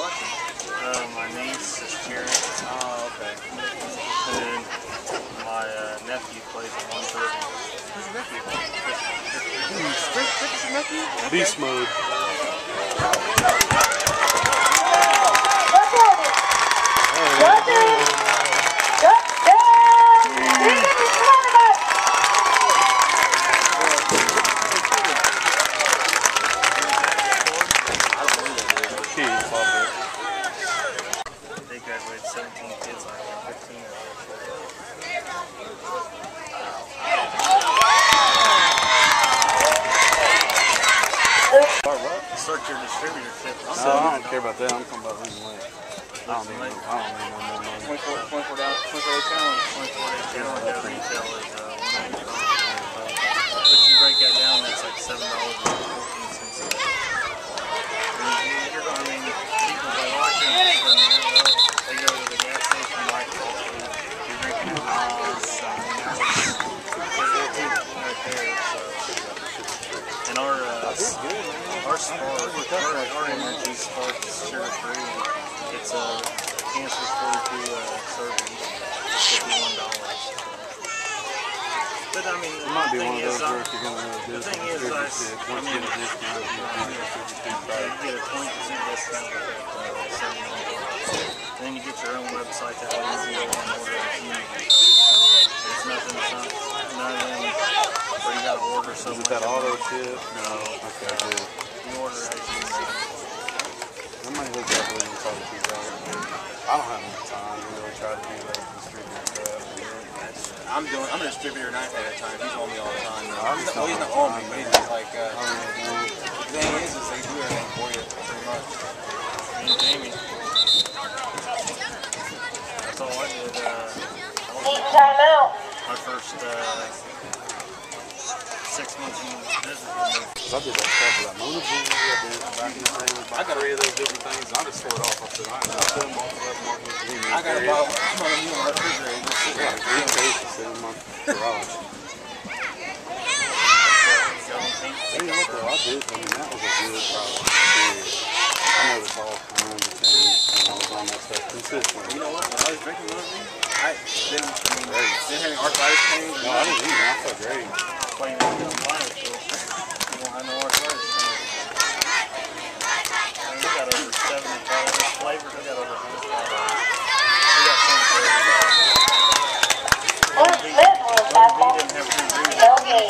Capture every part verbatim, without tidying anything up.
watching? Uh, my niece is cheering. Oh, okay. And my uh, nephew plays at one thirty. Who's your nephew? Chris, Chris is your nephew? Okay. Beast mode. They graduated seventeen kids like fifteen or start your distributorship. No, I don't care about that. I'm talking about losing weight. I don't need no, I don't need no more money. twenty-four, twenty-four down, twenty-four day challenge. twenty-four day challenge at retail is uh, one eighty-five. But you break that down, that's like seven dollars and fourteen cents. You're going to mean people by watching this and they go to the gas station like you're drinking a Haas, right there. So. And our uh, our sport, our, our energy sports sugar free. It's a uh, cancer forty-two uh, surgery, fifty-one dollars. But I mean, It might be one of is, those uh, where if you're going to do the some thing is, I, distributorship, I once you mean, get a discount, you uh, get a distributorship you get a twenty percent discount with that uh, seventy-one dollars. And then you get your own website that has easy to order if you. It's nothing, it's not, none of them where you got to order so Is it much. that auto ship? No. Okay, good. You order as you need. I might look at it and talk to you about it. I don't have enough time to really try to do that distributor stuff. I'm doing. I'm a distributor nine at a time. He's on me all the time. No, I'm He's just not, well, he's not not on me, on but he's time, just like. Uh, the thing is, is they do everything for you pretty much. Me and Jamie. That's all I did. Uh, Time out. my first uh, six months in business. I did that stuff with that motor gym, I did back in the day. I got three of those different things. I just throw it off. I said, I ain't put them off the market. I got a bottle. I'm on a new refrigerator. Just sit Yeah, there. three cases sitting in my garage. You know what though, I did, I mean that was a good product. I noticed all kinds of things when I was on that stuff consistently. You know what? When I was drinking one of them, I didn't. I mean, didn't have any arthritis pains. No, I didn't either, I felt great. Playing with the fire still. You won't have no arthritis. We got over seventy-five flavors. We got over fifty-five. We got some for everybody. What's this one, Papa? We didn't have to do Okay.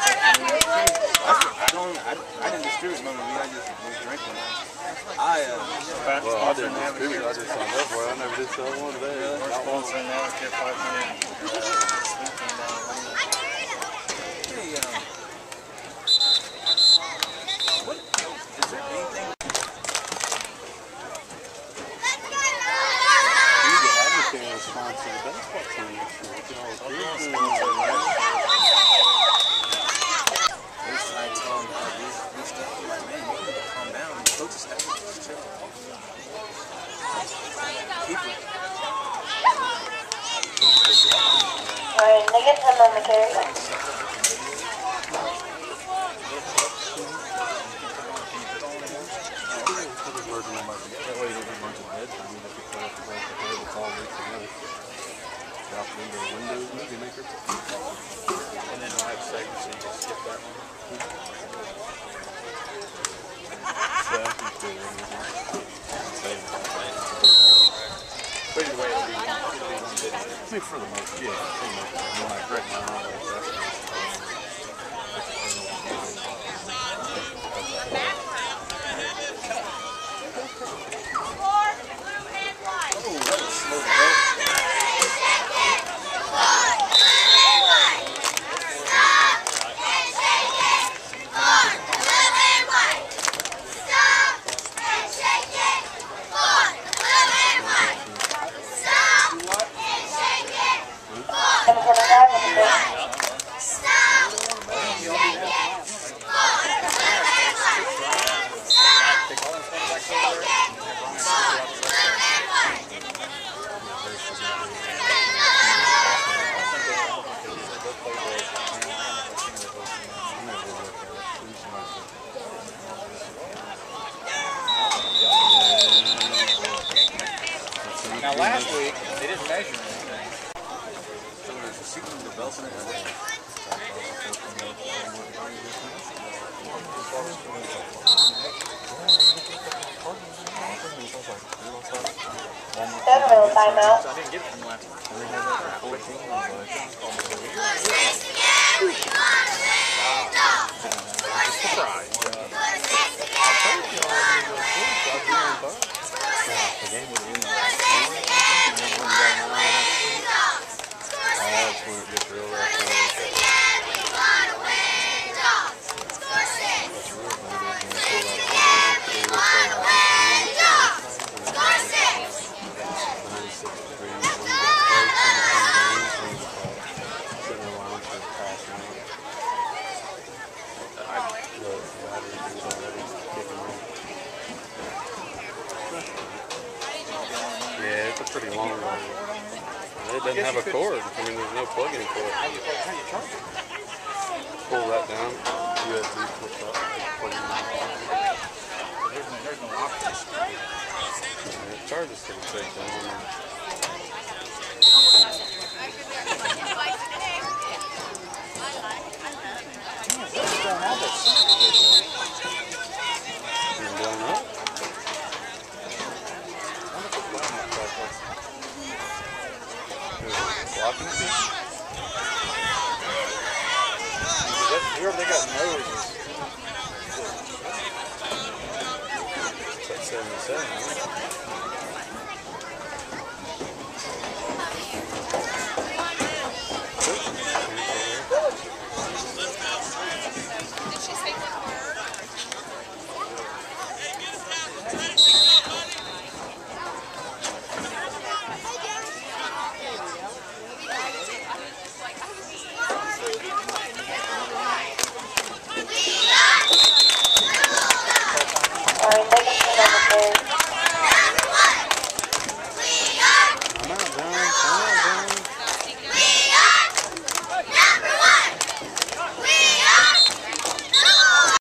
I don't. I, I didn't distribute none of these. I just was drinking them. I uh. Well, I didn't distribute, I just signed up for it. I never did sell one today. We're sponsoring now. We get five hundred sweet tea down. Hey, um. What? Is there anything? You get advocating to sponsor the baseball team. Look at all the kids doing that. I tell them how these, these stuff. I'm like, man, you need to calm down. Folks just have to just chill. Keep it. Alright, niggas, I'm on the carry. And then we'll have segments so you can skip that one. But either way, it'll be, it'll be one video. I think for the most, yeah, pretty much. I mean, like right now, like that's Oh, that was slow to go. I'm gonna drive with you. measure anything. So there's a sequence development in there. Seven minute timeout. I didn't get it from last night. I didn't have that for fourteen. I was like, surprise. The game was in there. That's when it gets real rough. Yeah, it's a pretty long one. It doesn't have a cord. I mean, there's no plug-in for it. How do you charge it? Pull that down. U S B flip up. Plug it in. There's no, there's no option. Yeah, it charges pretty straight down. Don't have that You're blown up? Blocking piece? Whoever they got noses. It's like seventy-seven, huh?